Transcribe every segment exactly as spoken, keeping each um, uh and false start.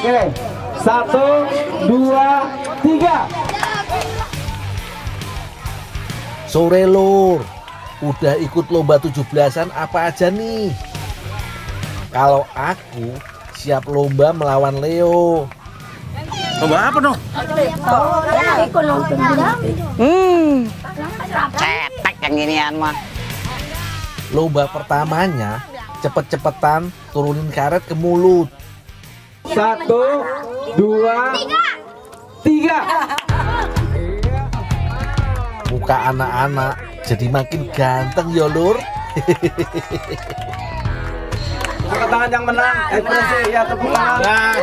Oke, satu, dua, tiga. Sore Lur, udah ikut lomba tujuh belasan apa aja nih? Kalau aku siap lomba melawan Leo. Lomba apa dong? Hmm, cetek yang ginian mah. Lomba pertamanya cepet-cepetan turunin karet ke mulut. Satu, dua, tiga. Muka anak-anak jadi makin ganteng ya Lur. Tepuk tangan yang menang. Ekspresi ya, tepuk tangan.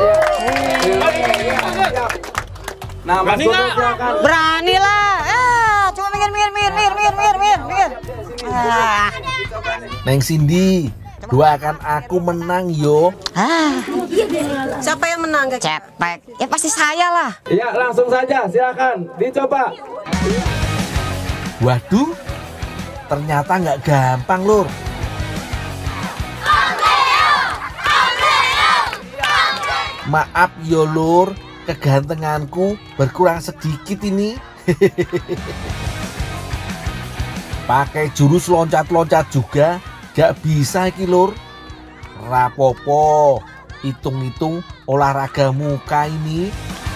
Nah, Mas Bobo silakan. Berani lah. Ah, cuma minggir, minggir, minggir, minggir, minggir, minggir, minggir. Ah. Neng Cindy, doakan aku menang yo. Ah. Siapa yang menang? Cetek. Ya pasti saya lah. Iya, langsung saja. Silakan dicoba. Waduh, ternyata nggak gampang Lur. Maaf yo Lur, kegantenganku berkurang sedikit ini. Pakai jurus loncat-loncat juga gak bisa iki Lur. Rapopo, hitung-hitung olahraga muka ini.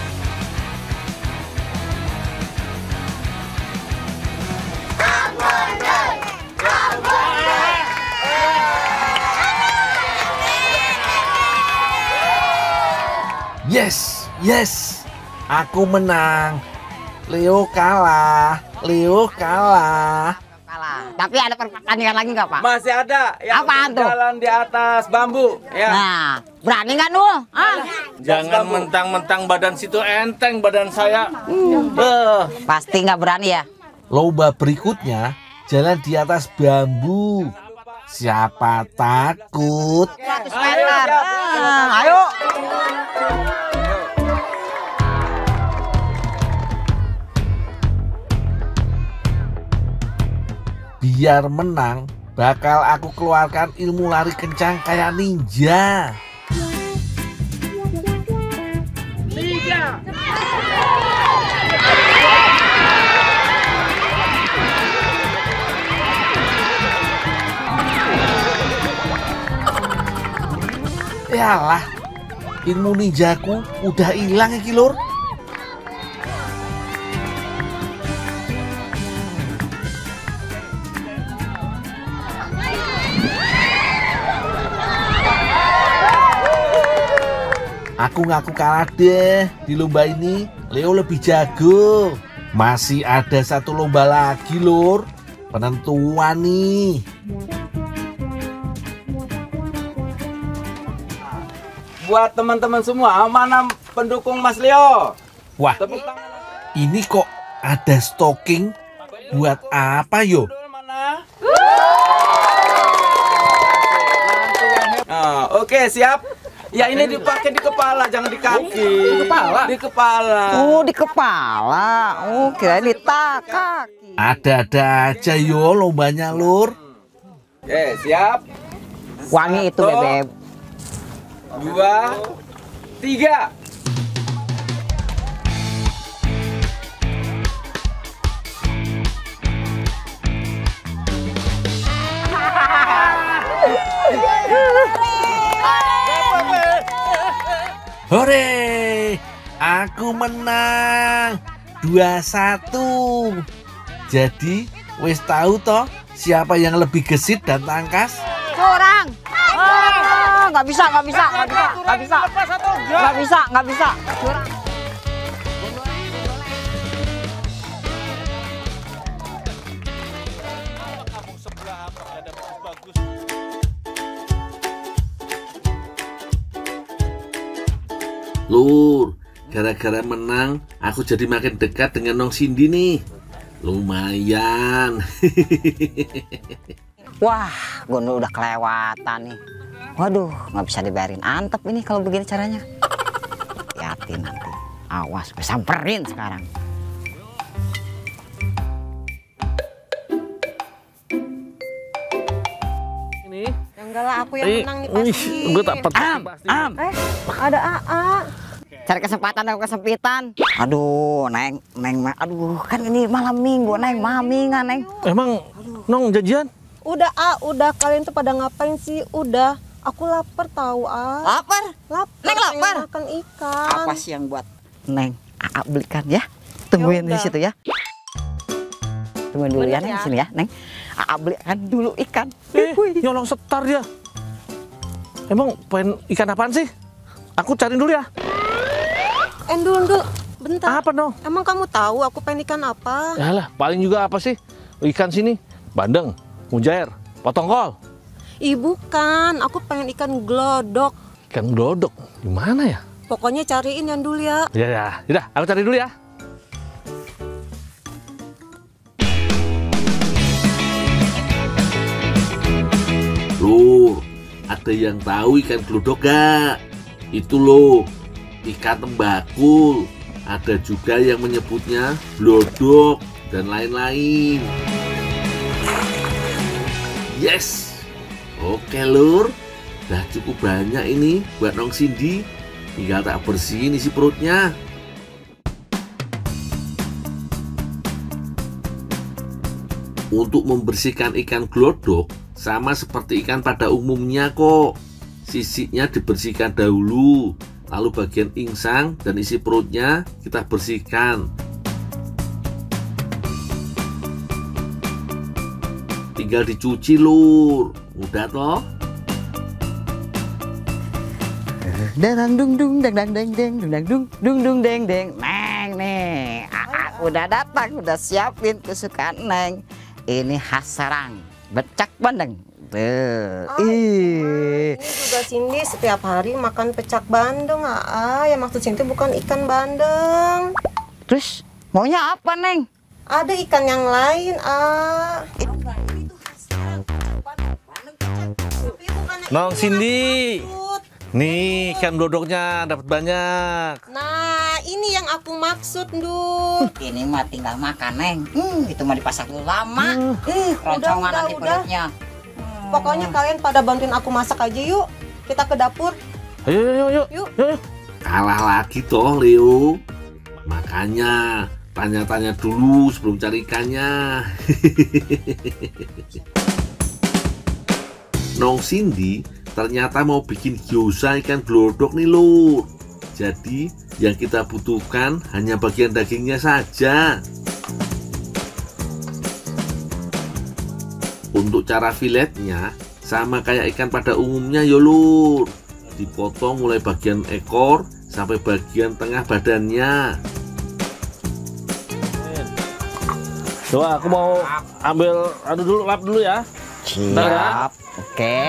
Yes, yes, aku menang. Leo kalah, Leo kalah. Kalah. Tapi ada pertandingan lagi nggak Pak? Masih ada yang Apaan tuh? jalan di atas bambu. Ya. Nah, berani nggak Nul? Ah. Jangan mentang-mentang badan situ enteng badan saya. Eh, Pasti nggak berani ya? Lomba berikutnya jalan di atas bambu. Siapa takut? seratus meter. Ah, ayo. Biar menang, bakal aku keluarkan ilmu lari kencang kayak ninja. Tiga. Yalah, ilmu ninjaku udah hilang iki Lur. Aku ngaku kalah deh di lomba ini. Leo lebih jago. Masih ada satu lomba lagi Lur. Penentuan nih. Buat teman-teman semua, mana pendukung Mas Leo? Wah, Tepuk tangan. ini kok ada stocking? Buat apa yo? Mana? Nah, oke, siap. Ya ini dipakai di kepala, jangan di kaki. Di kepala? Di kepala. Oh, di kepala. Oh, kira di kaki. Ada-ada aja yo lombanya Lur. Oke, siap. Wangi itu Satu, bebek. Dua, tiga. Hore, aku menang dua satu. Jadi wis tahu toh siapa yang lebih gesit dan tangkas? Curang. Ah, nggak bisa, nggak bisa, nggak bisa, nggak bisa, nggak bisa, nggak bisa. Curang. Lur, gara-gara menang aku jadi makin dekat dengan Nong Cindy nih. Lumayan. Wah, gue udah kelewatan nih. Waduh, nggak bisa dibiarin antep ini kalau begini caranya. Hati-hati nanti. Awas, gue samperin sekarang. Yang udahlah aku yang Ih, menang nih wih, pasti. gue tak pasti. Am, am. Eh, ada A A. Cari kesempatan atau kesempitan. Aduh, Neng, Neng, ma- aduh, kan ini malam minggu, Neng, mamingan, Neng. Emang Nong janjian? Udah A, udah kalian tuh pada ngapain sih? Udah, aku lapar tahu A. Lapar? Lapar. Neng lapar? pengen makan ikan. Apa sih yang buat Neng Aa belikan ya? Tungguin di Yaudah. situ ya. Tungguin dulu ya, Bener Neng, ya? sini ya, Neng. Aa belikan dulu ikan. Eh, Wih. nyolong setar dia. Emang pengen ikan apaan sih? Aku cari dulu ya. Endul, Endul, bentar. Apa Nong? Emang kamu tahu aku pengen ikan apa? Yalah, paling juga apa sih? Ikan sini, bandeng, mujair, potong kol. Ih bukan, aku pengen ikan glodok. Ikan glodok, gimana ya? Pokoknya cariin yang dulu ya. Ya, ya, udah, aku cari dulu ya. Lur, ada yang tahu ikan glodok gak? Itu loh, ikan tembakul. Ada juga yang menyebutnya glodok dan lain-lain. Yes, oke Lur, udah cukup banyak ini buat Nong Cindy. Tinggal tak bersihin isi perutnya. Untuk membersihkan ikan glodok sama seperti ikan pada umumnya kok. Sisiknya dibersihkan dahulu, lalu bagian insang dan isi perutnya kita bersihkan. Tinggal dicuci Lur, mudah toh. Dang dung dung dang dang deng deng dung dang dung dung dung deng deng. Neng nih, Aa udah datang, udah siapin kesukaan Neng. Ini khas Serang, becak bandeng. Tuh. Oh, Ih. Ini juga Cindy setiap hari makan pecak bandeng, A A. Yang maksud Cindy bukan ikan bandeng. Terus maunya apa, Neng? Ada ikan yang lain, A. Nong Cindy, nih ikan glodoknya dapat banyak. Nah, ini yang aku maksud, Ndul. Ini mah tinggal makan, Neng. Hmm, itu mah dipasak dulu lama. Eh, udah, roncongan udah, nanti udah. perutnya. Pokoknya kalian pada bantuin aku masak aja yuk. Kita ke dapur. Ayo, yuk, yuk, yuk, Yuk. yuk, yuk. Kalah lagi toh Leo. Makanya tanya-tanya dulu sebelum cari ikannya. Nong Cindy ternyata mau bikin gyoza ikan glodok nih Lur. Jadi yang kita butuhkan hanya bagian dagingnya saja. Untuk cara filetnya sama kayak ikan pada umumnya ya Lur. Dipotong mulai bagian ekor sampai bagian tengah badannya. Coba aku mau ambil adu dulu, lap dulu ya. Siap. Oke.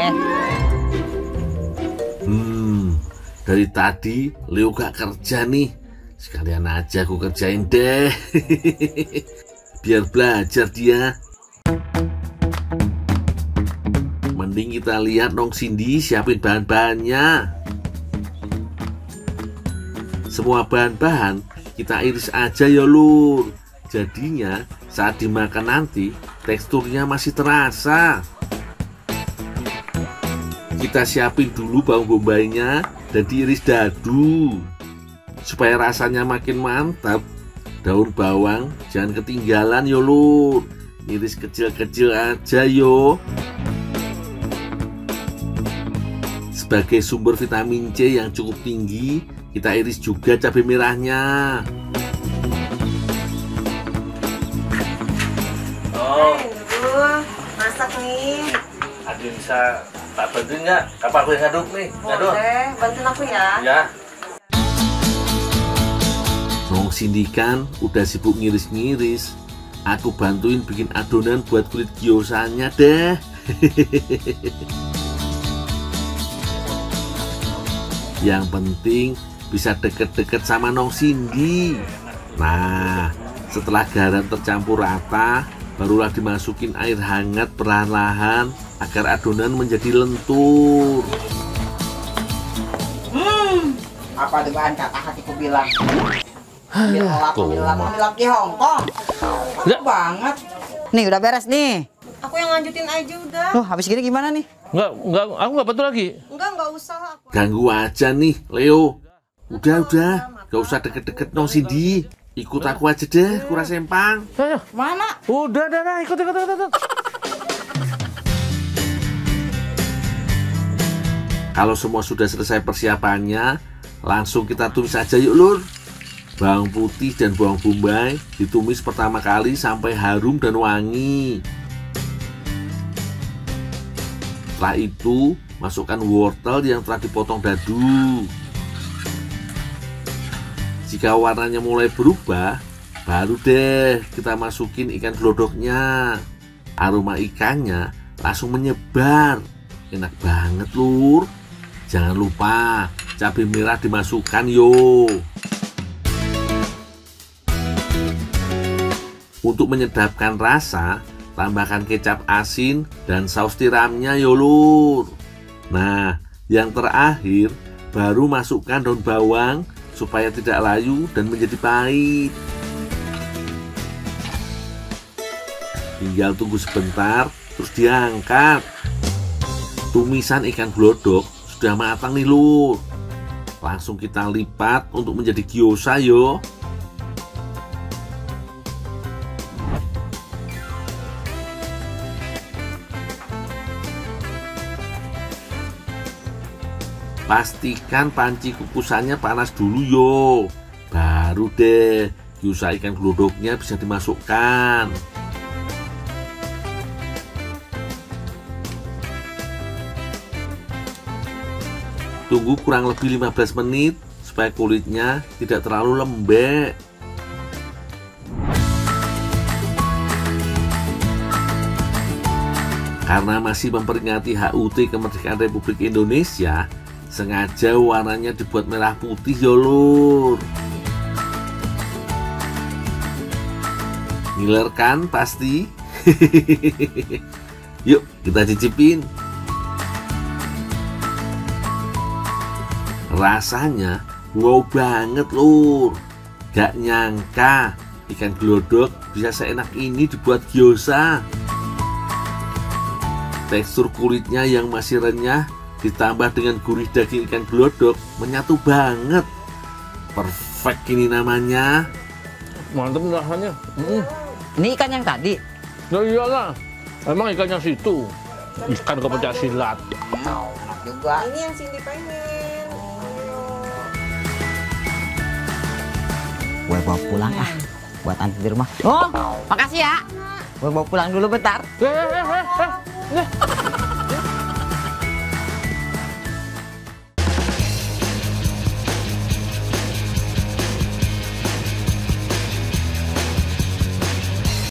Hmm, dari tadi Leo gak kerja nih. Sekalian aja aku kerjain deh. Biar belajar dia. Mending kita lihat Nong Cindy siapin bahan-bahannya. Semua bahan-bahan kita iris aja ya Lur. Jadinya saat dimakan nanti teksturnya masih terasa. Kita siapin dulu bawang bombaynya dan diiris dadu. Supaya rasanya makin mantap, daun bawang jangan ketinggalan yo Lur. Iris kecil-kecil aja yo. Sebagai sumber vitamin C yang cukup tinggi, kita iris juga cabai merahnya. Oh, Ndul, masak nih. Adi bisa tak bantuin nggak? Kapan aku yang ngaduk nih? Ngaduk? Boleh, bantuin aku ya. Ya. Nong Cindy kan udah sibuk ngiris-ngiris. Aku bantuin bikin adonan buat kulit gyozanya deh. Yang penting bisa deket-deket sama Nong Cindy. Nah, setelah garam tercampur rata, barulah dimasukin air hangat perlahan-lahan agar adonan menjadi lentur. Hmm, apa dengan kata hatiku bilang? Bila tuh, bilang bilang di Hongkong. Ya. Banget. Nih udah beres nih. Aku yang lanjutin aja udah. Tuh habis gini gimana nih? Enggak, enggak, aku nggak bantu lagi. Enggak, enggak usah aku. Ganggu aja nih, Leo. Udah, udah. Gak usah deket-deket Nong Cindy. Ikut aku aja deh, kurang sempang. Ayo. Mana? Udah, udah, udah, ikut, ikut, ikut, ikut. Kalau semua sudah selesai persiapannya, langsung kita tumis aja yuk, Lur. Bawang putih dan bawang bombay ditumis pertama kali sampai harum dan wangi. Setelah itu, masukkan wortel yang telah dipotong dadu. Jika warnanya mulai berubah, baru deh kita masukin ikan glodoknya. Aroma ikannya langsung menyebar. Enak banget, Lur. Jangan lupa cabai merah dimasukkan yo. Untuk menyedapkan rasa, tambahkan kecap asin dan saus tiramnya yo, Lur. Nah, yang terakhir baru masukkan daun bawang supaya tidak layu dan menjadi pahit. Tinggal tunggu sebentar, terus diangkat. Tumisan ikan glodok sudah matang nih, Lur. Langsung kita lipat untuk menjadi gyoza yo. Pastikan panci kukusannya panas dulu yo. Baru deh gyoza ikan glodoknya bisa dimasukkan. Tunggu kurang lebih lima belas menit supaya kulitnya tidak terlalu lembek. Karena masih memperingati H U T Kemerdekaan Republik Indonesia, sengaja warnanya dibuat merah putih ya, Lur. Ngiler kan pasti? Yuk kita cicipin. Rasanya wow banget, Lur. Gak nyangka ikan glodok bisa seenak ini dibuat gyoza. Tekstur kulitnya yang masih renyah ditambah dengan gurih daging ikan glodok menyatu banget. Perfect ini namanya. Mantep rasanya. Mm. Ini ikan yang tadi. Nah iyalah, emang ikannya situ. Ikan kepencak silat. Enak juga. Ini yang Cindy pengen. Ayo. Gue bawa pulang ah, buat nanti di rumah. Oh, makasih ya. Gue bawa pulang dulu bentar. Eh, eh, eh, eh.